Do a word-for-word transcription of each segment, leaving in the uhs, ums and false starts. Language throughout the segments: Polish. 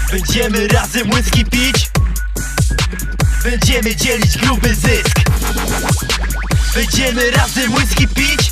Będziemy razem whisky pić, będziemy dzielić gruby zysk. Będziemy razem whisky pić,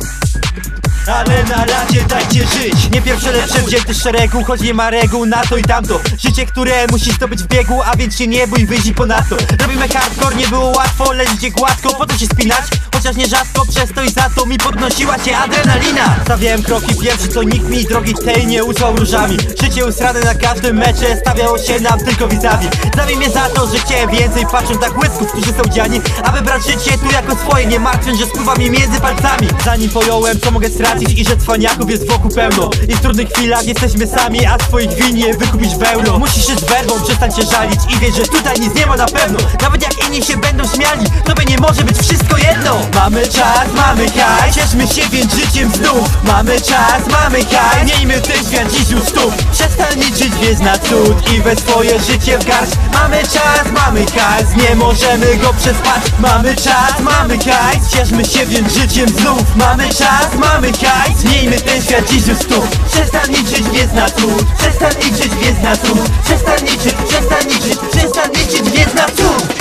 ale na razie dajcie żyć. Nie pierwsze lepsze wzięty z szeregu, choć nie ma reguł na to i tamto. Życie, które musi zdobyć w biegu, a więc się nie bój, wyjść ponadto. Robimy hardcore, nie było łatwo, leżycie gładko, po co się spinać? Chociaż nie rzadko, przez to i za to mi podnosiła się adrenalina. Stawiałem kroki pierwszy, co nikt mi drogi tej nie usłał różami. Życie usrane na każdym mecze, stawiało się nam tylko vis-a-vis. Zabij mnie za to, że chciałem więcej, patrząc na łysków, którzy są dziani, aby brać życie tu jako swoje, nie martwiąc, że spływa mi między palcami. Zanim pojąłem, co mogę stracić i że cwaniaków jest wokół pełno. I w trudnych chwilach jesteśmy sami, a swoich win nie wykupisz wełną. Musisz się z werwą, przestań się żalić i wiedz, że tutaj nic nie ma na pewno. Nawet jak inni się będą śmiali, tobie nie może być wszystko jedno. Mamy czas, mamy haj, cieszmy się więc życiem znów. Mamy czas, mamy haj, miejmy ten świat dziś już tu. Przestań liczyć, wiedz na cud i weź swoje życie w garść. Mamy czas, mamy hajs, nie możemy go przespać. Mamy czas, mamy hajs, cieszmy się więc życiem znów. Mamy czas, mamy hajs, miejmy ten świat dziś już tu. Przestań liczyć, wiedz na cud, przestań liczyć, wiedz na cud. Przestań liczyć, przestań liczyć, przestań liczyć, wiedz na cud.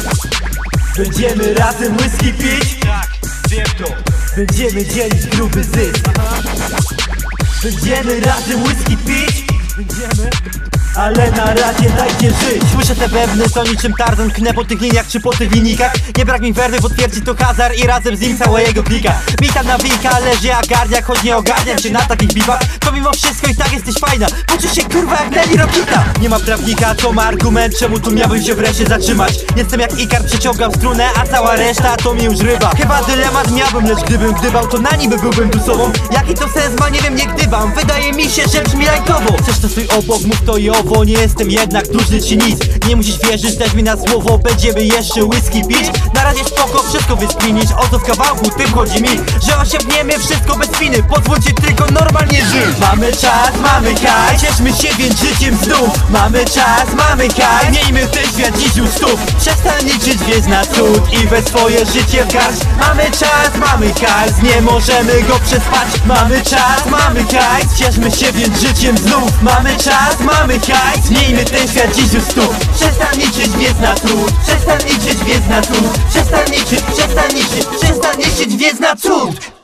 Będziemy razem whisky pić, Tak, wiem to. będziemy dzielić gruby zysk. Będziemy razem whisky pić, Będziemy. ale na razie dajcie żyć. Słyszę te pewny, to niczym Tarzan, knę po tych liniach czy po tych linijkach. Nie brak mi werwy, potwierdzi to Hazard i razem z nim całego klika. Witam na wilka, leży jak gardiak, choć nie ogarniam się na takich bibach. To mimo wszystko i tak jesteś fajna, poczuj się kurwa jak Nelly Rokita. Nie ma prawnika, co ma argument, czemu tu miałbym się wreszcie zatrzymać. Jestem jak Ikar, przeciągam strunę, a cała reszta to mi już ryba. Chyba dylemat miałbym, lecz gdybym gdybał, to na niby byłbym tu sobą. Jaki to sens ma, nie wiem, nie gdybam. Wydaje mi się, że brzmi lajkowo. Chcesz to stój obok, mów to i owo. Nie jestem jednak dłużny ci nic. Nie musisz wierzyć też mi na słowo. Będziemy jeszcze whisky pić. Na razie spoko, wszystko wyspinić. O co w kawałku, tym chodzi mi, że osiągniemy wszystko bez spiny. Pozwólcie tylko normalnie żyć. Mamy czas, mamy haj, cieszmy się więc życiem znów. Mamy czas, mamy haj, miejmy ten świat dziś już tu. Przestań liczyć, wiedz na cud i weź swoje życie w garść. Mamy czas, mamy hajs, nie możemy go przespać. Mamy czas, mamy hajs, cieszmy się więc życiem znów. Mamy czas, mamy hajs, miejmy ten świat dziś już tu. Przestań liczyć, wiedz na cud, przestań liczyć, wiedz na cud. Przestań liczyć, przestań liczyć, przestań liczyć, wiedz na cud.